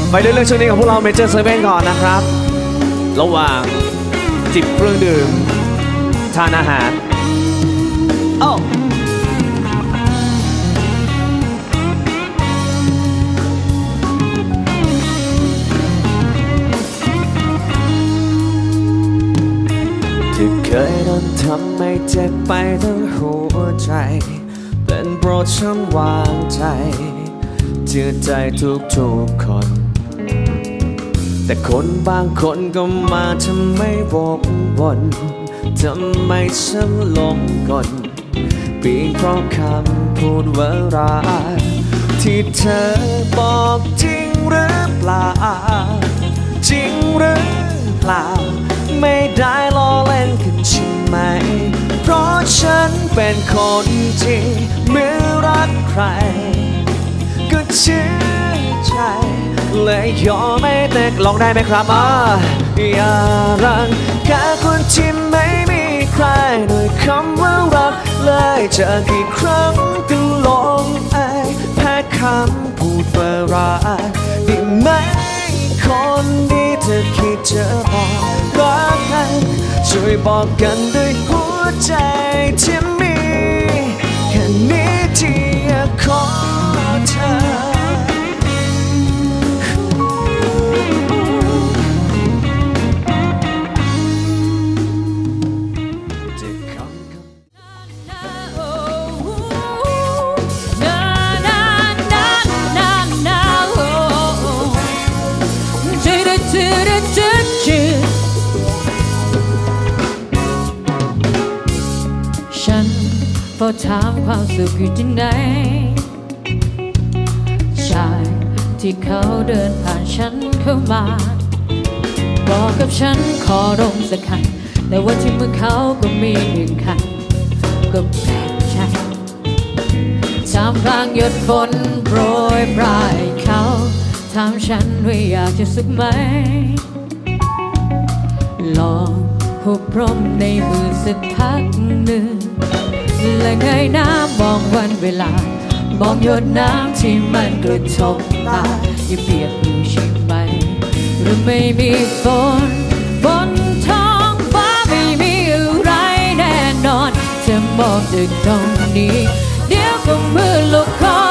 ไปเรื่องช่วงนี้ของพวกเราเมเจอร์เซเว่นก่อนนะครับระหว่างจิบเครื่องดื่มทานอาหารโอ้ที่เคยโดนทำให้เจ็บไปทั้งหัวใจเป็นโปรดฉันวางใจเชื่อใจทุกคน แต่คนบางคนก็มาทำไม่วกวนทำไมฉันหลงกลเพียงเพราะคำพูดว่ารักที่เธอบอกจริงหรือเปล่าจริงหรือเปล่าไม่ได้ล้อเล่นกันใช่ไหมเพราะฉันเป็นคนที่เมื่อรักใครก็เชื่อใจเลยยอมไม่แตกลองได้ไหมครับอย่ารังแค่คนที่ไม่มีใครโดยคำว่ารักเลยจะกี่ครั้งก็ลงแพ้คำพูดว่ารักได้ไหมคนดีเธอคิดจะบอกรักกันช่วยบอกกันด้วยหัวใจที่มีแค่นี้ที่อยากขอเธอฉันพอถามความสุขอยู่ที่ไหนชายที่เขาเดินผ่านฉันเข้ามาบอกกับฉันขอลงสักคันแต่ว่าที่มือเขาก็มีหนึ่งคันก็แปลกใจท่ามกลางหยดฝนโปรยปลายเขาถามฉันว่าอยากจะสักไหมลองหุบพรมในมือสักพักหนึ่งและเงยหน้ามองวันเวลามองหยดน้ำที่มันกระทบตาอย่าเปียกอยู่ใช่ไหมหรือไม่มีฝนบนท้องฟ้าไม่มีอะไรแน่นอนเธอมองจากตรงนี้เดี๋ยวก็มือลุกคอ